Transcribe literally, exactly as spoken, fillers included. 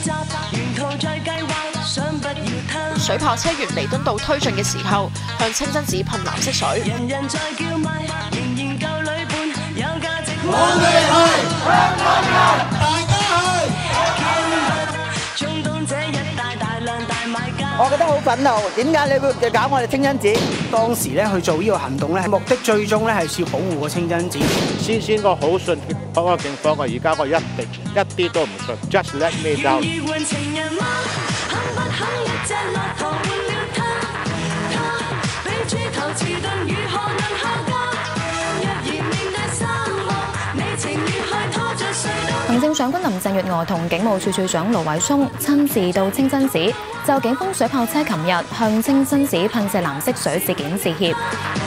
水炮車沿彌敦道推進嘅時候，向清真寺噴藍色水。人人在叫賣，仍然夠女伴，有價值。我哋係香港人，大家係。中東這一帶大量大買家。我覺得好憤怒，點解你會搞我哋清真寺？當時咧去做呢個行動咧，目的最終咧係要保護個清真寺。 先先我好信嗰個警方，我而家我一定一啲都唔信。Just let me down。 行政長官林鄭月娥同警務處處長盧偉聰親自到清真寺，就警方水炮車琴日向清真寺噴射藍色水事件致歉。